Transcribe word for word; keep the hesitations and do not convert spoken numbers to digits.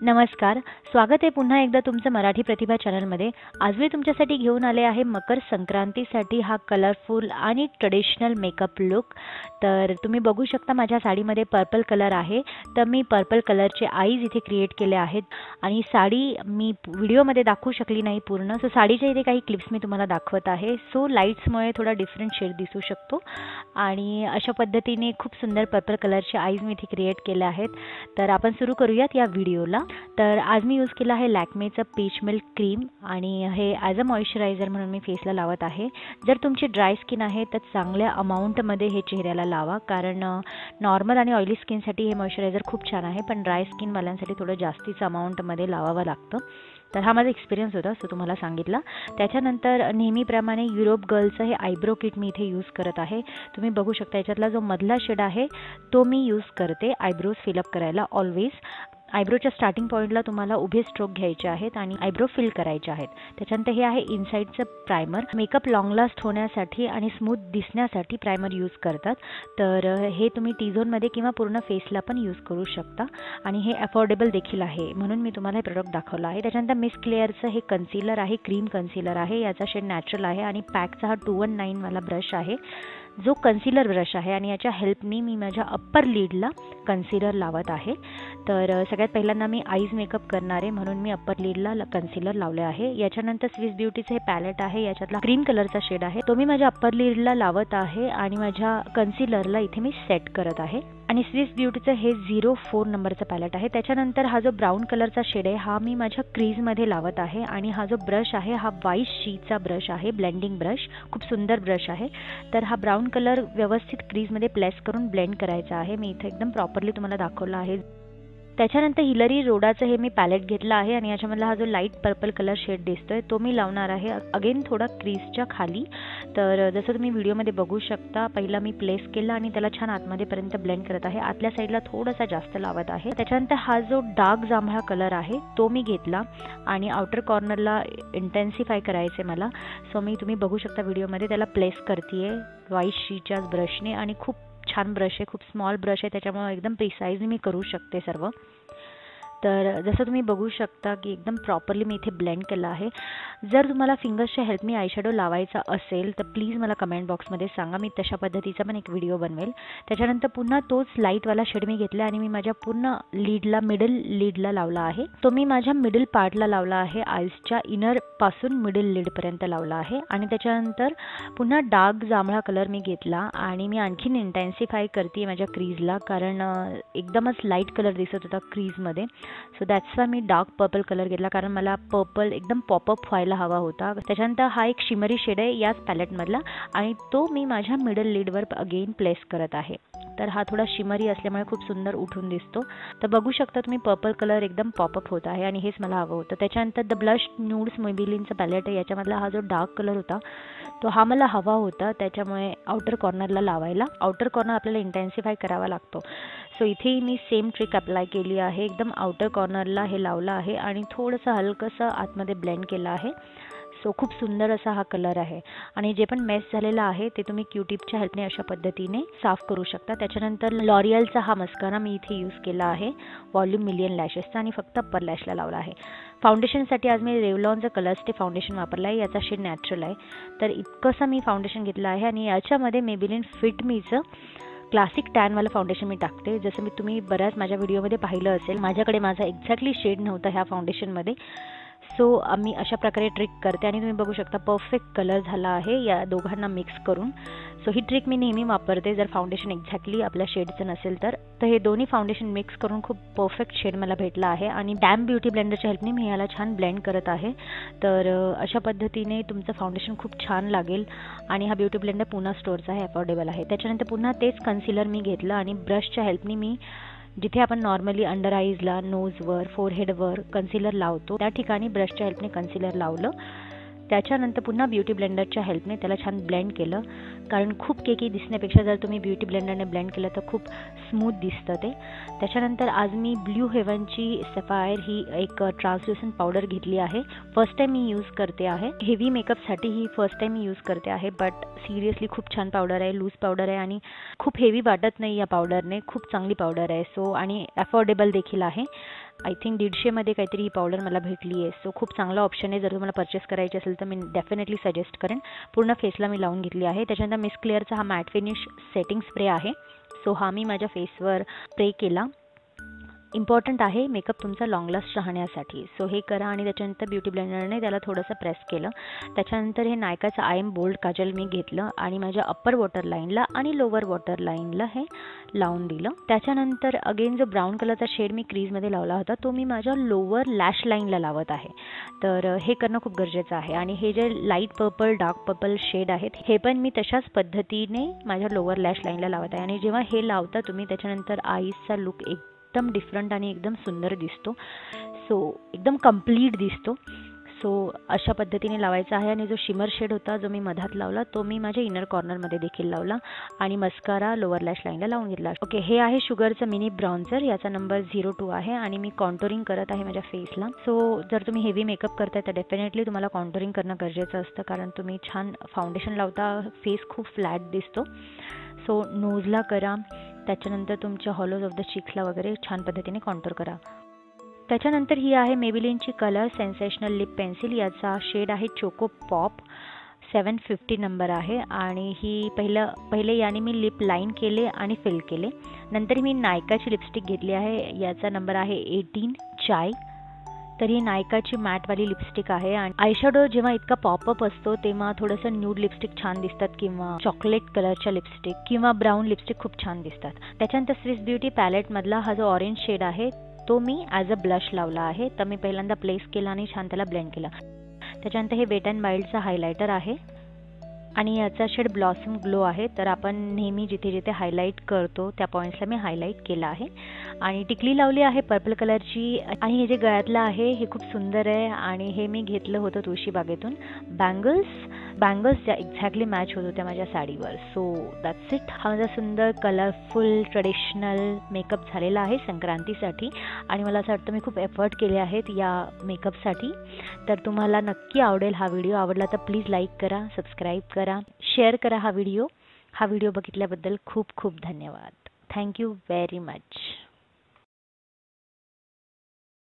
नमस्कार, स्वागत आहे पुन्हा एकदा तुमचं मराठी प्रतिभा चॅनलमध्ये। आज मी तुमच्यासाठी घेऊन आले आहे मकर संक्रांतीसाठी हा कलरफुल आणि ट्रेडिशनल मेकअप लुक। तर तुम्ही बघू शकता माझ्या साडीमध्ये पर्पल कलर आहे, तर मी पर्पल कलरचे आईज इथे क्रिएट केले आहेत आणि साडी मी व्हिडिओमध्ये दाखवू शकली नाही पूर्ण, सो साडीच्या इथे काही क्लिप्स मी तुम्हाला दाखवत आहे। सो लाईट्समुळे थोडा डिफरंट शेड दिसू शकतो आणि अशा पद्धतीने खूप सुंदर पर्पल कलरचे आईज मी इथे क्रिएट केले आहेत। तर आपण सुरू करूयात या व्हिडिओला। तर आज मी यूज केला आहे लॅक्मेचं पीच मिल्क क्रीम आणि हे ॲज अ मॉइश्चरायझर म्हणून मी फेसला लावत आहे। जर तुमची ड्राय स्किन आहे तर चांगल्या अमाऊंटमध्ये हे चेहऱ्याला लावा, कारण नॉर्मल आणि ऑइली स्किनसाठी हे मॉइश्चरायझर खूप छान आहे, पण ड्राय स्किनवाल्यांसाठी थोडं जास्तीचं अमाऊंटमध्ये लावावं लागतं। तर हा माझा एक्सपिरियन्स होता, सो तुम्हाला सांगितला। त्याच्यानंतर नेहमीप्रमाणे युरोप गर्लचं हे आयब्रो किट मी इथे यूज करत आहे। तुम्ही बघू शकता याच्यातला जो मधला शेड आहे तो मी यूज करते आयब्रोज फिलअप करायला ऑलवेज। आयब्रोच्या स्टार्टिंग पॉईंटला तुम्हाला उभे स्ट्रोक घ्यायचे आहेत आणि आयब्रो फिल करायचे आहेत। त्याच्यानंतर हे आहे इनसाइडचं प्रायमर, मेकअप लॉंग लास्ट होण्यासाठी आणि स्मूथ दिसण्यासाठी प्रायमर यूज करतात। तर हे तुम्ही टी झोनमध्ये किंवा पूर्ण फेसला पण यूज करू शकता आणि हे अफोर्डेबल देखील आहे, म्हणून मी तुम्हाला हे प्रोडक्ट दाखवलं आहे। त्याच्यानंतर मिस क्लिअरचं हे कन्सिलर आहे, क्रीम कन्सिलर आहे, याचा शेड नॅचरल आहे आणि पॅकचा हा टू वन नाईन वाला ब्रश आहे जो कन्सिलर ब्रश आहे आणि याच्या हेल्पनी मी माझ्या अप्पर लीडला कन्सिलर लावत आहे। तर सगळ्यात पहिल्यांदा मी आईज मेकअप करणार आहे, म्हणून मी अप्पर लीडला कन्सिलर लावले आहे। याच्यानंतर स्विस ब्युटीचं हे पॅलेट आहे, याच्यातला ग्रीन कलरचा शेड आहे तो मी माझ्या अप्पर लीडला लावत आहे आणि माझ्या कन्सिलरला इथे मी सेट करत आहे। आणि स्विस ब्युटीचं हे झिरो फोर नंबरचं पॅलेट आहे। त्याच्यानंतर हा जो ब्राऊन कलरचा शेड आहे हा मी माझ्या क्रीजमध्ये लावत आहे आणि हा जो ब्रश आहे हा वाईट शीचा ब्रश आहे, ब्लेंडिंग ब्रश, खूप सुंदर ब्रश आहे। तर हा ब्राऊन कलर व्यवस्थित क्रीजमध्ये प्लेस करून ब्लेंड करायचा आहे। मी इथे एकदम प्रॉपरली तुम्हाला दाखवलं आहे। त्याच्यानंतर हिलरी रोडाचं हे मी पॅलेट घेतला आहे आणि याच्यामधला हा जो लाईट पर्पल कलर शेड दिसतोय तो मी लावणार आहे अगेन थोडा क्रीजच्या खाली। तर जसं तुम्ही व्हिडिओमध्ये बघू शकता, पहिला मी प्लेस केला आणि त्याला छान आतमध्येपर्यंत ब्लेंड करत आहे, आतल्या साईडला थोडासा जास्त लावत आहे। त्याच्यानंतर हा जो डार्क जांभळा कलर आहे तो मी घेतला आणि आउटर कॉर्नरला इंटेन्सिफाय करायचे मला, सो मी तुम्ही बघू शकता व्हिडिओमध्ये त्याला प्लेस करते आहे व्हाईट शीच्याच ब्रशने आणि खूप छान ब्रश आहे, खूप स्मॉल ब्रश आहे, त्याच्यामुळे एकदम प्रिसाइजली मी करू शकते सर्व। तर जसं तुम्ही बघू शकता की एकदम प्रॉपरली मी इथे ब्लेंड केलं आहे। जर तुम्हाला फिंगर्सच्या हेल्पनी आयशॅडो लावायचा असेल तर प्लीज मला कमेंट बॉक्समध्ये सांगा, मी तशा पद्धतीचा पण एक व्हिडिओ बनवेल। त्याच्यानंतर पुन्हा तोच लाईटवाला शेड मी घेतला आणि मी माझ्या पूर्ण लीडला, मिडल लीडला लावला आहे। तो मी माझ्या मिडल पार्टला लावला आहे, आईजच्या इनर पासून मिडल लीडपर्यंत लावला आहे। आणि त्याच्यानंतर पुन्हा डार्क जांभळा कलर मी घेतला आणि मी आणखीन इंटेन्सिफाय करते माझ्या क्रीजला, कारण एकदमच लाईट कलर दिसत होता क्रीजमध्ये, सो दॅट्स वाय मी डार्क पर्पल कलर घेतला, कारण मला पर्पल एकदम पॉपअप व्हायला हवा होता। त्याच्यानंतर हा एक शिमरी शेड आहे याच पॅलेटमधला आणि तो मी माझ्या मिडल लीडवर अगेन प्लेस करत आहे। तर हा थोडा शिमरी असल्यामुळे खूप सुंदर उठून दिसतो। तर बघू शकता तुम्ही पर्पल कलर एकदम पॉपअप होत आहे आणि हेच मला हवं होतं। त्याच्यानंतर द ब्लश न्यूड्स मेबिलिनचं पॅलेट आहे, याच्यामधला हा जो डार्क कलर होता तो हा मला हवा होता, त्याच्यामुळे आउटर कॉर्नरला लावायला आउटर कॉर्नर आपल्याला इंटेन्सिफाय करावा लागतो। सो इथेही मी सेम ट्रिक अप्लाय केली आहे, एकदम आउटर कॉर्नरला हे लावलं आहे आणि थोडंसं हलकंसं आतमध्ये ब्लेंड केलं आहे। सो खूप सुंदर असा हा कलर आहे आणि जे पण मेस झालेला आहे ते तुम्ही क्यूटिपच्या हेल्पने अशा पद्धतीने साफ करू शकता। त्याच्यानंतर लॉरियलचा हा मस्कारा मी इथे यूज केला आहे, व्हॉल्यूम मिलियन लॅशेसचा, आणि फक्त अप्पर लॅशला लावला आहे। फाउंडेशनसाठी आज मी रेव्हलॉनचं कलर स्टे फाउंडेशन वापरलं आहे, याचा शेड नॅचरल आहे। तर इतकंसं मी फाउंडेशन घेतलं आहे आणि याच्यामध्ये मेबिलिन फिट मीचं क्लासिक टॅनवालं फाउंडेशन मी टाकते। जसं मी तुम्ही बऱ्याच माझ्या व्हिडिओमध्ये पाहिलं असेल, माझ्याकडे माझा एक्झॅक्टली शेड नव्हता ह्या फाउंडेशनमध्ये, सो आम्ही अशा प्रकारे ट्रिक करते आणि तुम्ही बघू शकता परफेक्ट कलर झाला आहे या दोघांना मिक्स करून। सो ही ट्रिक मी नेहमी वापरते जर फाउंडेशन एक्झॅक्टली आपल्या शेडचं नसेल तर। तर हे दोन्ही फाउंडेशन मिक्स करून खूप परफेक्ट शेड मला भेटला आहे आणि डॅम ब्युटी ब्लेंडरच्या हेल्पने मी याला छान ब्लेंड करत आहे। तर अशा पद्धतीने तुमचं फाउंडेशन खूप छान लागेल आणि हा ब्युटी ब्लेंडर पुन्हा स्टोअरचा आहे, अफोर्डेबल आहे। त्याच्यानंतर पुन्हा तेच कन्सिलर मी घेतलं आणि ब्रशच्या हेल्पने मी जिथे आपण नॉर्मली अंडर आईजला, नोजवर, फोरहेडवर कन्सिलर लावतो त्या ठिकाणी ब्रशच्या हेल्पने कन्सिलर लावलं। त्याच्यानंतर पुन्हा ब्युटी ब्लेंडरच्या हेल्पने त्याला छान ब्लेंड केलं, कारण खूप केकी दिसण्यापेक्षा जर तुम्ही ब्युटी ब्लेंडरने ब्लेंड केलं तर खूप स्मूथ दिसतं ते। त्याच्यानंतर आज मी ब्ल्यू हेवनची सफायर ही एक ट्रान्सल्युसंट पावडर घेतली आहे, फर्स्ट टाइम मी यूज करते आहे। हेवी मेकअपसाठी ही फर्स्ट टाइम मी यूज करते आहे, बट सिरियसली खूप छान पावडर आहे, लूज पावडर आहे आणि खूप हेवी वाटत नाही या पावडरने, खूप चांगली पावडर आहे। सो आणि अफोर्डेबल देखील आहे आय थिंक दीडशेमध्ये काहीतरी ही पावडर मला भेटली आहे. सो खूप चांगला ऑप्शन आहे. जर तुम्हाला परचेस करायची असेल तर मी डेफिनेटली सजेस्ट करेन. पूर्ण फेसला मी लावून घेतली आहे. त्याच्यानंतर मिस क्लिअरचा हा मॅट फिनिश सेटिंग स्प्रे आहे. सो हा मी माझ्या फेसवर स्प्रे केला. इम्पॉर्टंट आहे मेकअप तुमचा लॉंग लास्ट राहण्यासाठी. सो हे करा आणि त्याच्यानंतर ब्युटी ब्लेंडरने त्याला थोडंसं प्रेस केलं. त्याच्यानंतर हे नायकाचं आय एम बोल्ड काजल मी घेतलं आणि माझ्या अप्पर वॉटर लाईनला आणि लोअर वॉटर लाईनला हे लावून दिलं. त्याच्यानंतर अगेन जो ब्राऊन कलरचा शेड मी क्रीजमध्ये लावला होता तो मी माझ्या लोअर लॅश लाईनला लावत आहे. तर हे करणं खूप गरजेचं आहे. आणि हे जे light purple dark purple shade आहेत हे पण मी तशाच पद्धतीने माझ्या लोअर लॅश लाईनला लावत आहे. आणि जेव्हा हे लावता तुम्ही त्याच्यानंतर आईजचा लुक एक एकदम डिफरंट आणि एकदम सुंदर दिसतो. सो एकदम कंप्लीट दिसतो. सो अशा पद्धतीने लावायचा आहे. आणि जो शिमर शेड होता जो मी मधात लावला तो मी माझ्या इनर कॉर्नरमध्ये देखील लावला आणि मस्कारा लोअर लॅश लाईनला लावून घेतला. ओके, हे आहे शुगरचं मिनी ब्राउन्झर. याचा नंबर झिरो टू आहे आणि मी कॉन्टोरिंग करत आहे माझ्या फेसला. सो जर तुम्ही हेवी मेकअप करताय तर डेफिनेटली तुम्हाला कॉन्टोरिंग करणं गरजेचं असतं, कारण तुम्ही छान फाउंडेशन लावता फेस खूप फ्लॅट दिसतो. सो नोजला करा, त्याच्यानंतर तुमच्या हॉलोज ऑफ द चिक्सला वगैरे छान पद्धतीने कॉन्टोर करा. त्याच्यानंतर ही आहे मेबिलिनची कलर सेन्सेशनल लिप पेन्सिल. याचा शेड आहे choco pop. Seven fifty number आहे आणि ही पहिलं पहिले याने मी लिप लाईन केले आणि फिल केले. नंतर मी नायकाची लिपस्टिक घेतली आहे. याचा नंबर आहे एटीन चाय. तर ही नायकाची मॅटवाली लिपस्टिक आहे. आणि आयशॅडो जेव्हा इतका पॉपअप असतो तेव्हा थोडंसं न्यूड लिपस्टिक छान दिसतात किंवा चॉकलेट कलरच्या लिपस्टिक किंवा ब्राऊन लिपस्टिक खूप छान दिसतात. त्याच्यानंतर स्विस ब्युटी पॅलेटमधला हा जो ऑरेंज शेड आहे तो मी ॲज अ ब्लश लावला आहे. तर मी पहिल्यांदा प्लेस केला आणि छान त्याला ब्लेंड केला. त्याच्यानंतर हे वेट अँड वाईल्डचा हायलायटर आहे आणि याचा शेड ब्लॉसम ग्लो आहे. तर आपण नेहमी जिथे जिथे हायलाईट करतो त्या पॉईंट्सला मी हायलाईट केला आहे. आणि टिकली लावली आहे पर्पल कलरची. आणि हे जे गळ्यातलं आहे हे खूप सुंदर आहे आणि हे मी घेतलं होतं तुळशीबागेतून. बँगल्स बँगल्स ज्या एक्झॅक्टली मॅच होत होत्या माझ्या साडीवर. So that's it. हा माझा सुंदर कलरफुल ट्रेडिशनल मेकअप झालेला आहे संक्रांतीसाठी. आणि मला असं वाटतं मी खूप एफर्ट केले आहेत या मेकअपसाठी. तर तुम्हाला नक्की आवडेल हा व्हिडिओ. आवडला तर प्लीज लाईक करा, सबस्क्राईब करा, शेअर करा हा व्हिडिओ. हा व्हिडिओ बघितल्याबद्दल खूप खूप धन्यवाद. Thank you very much.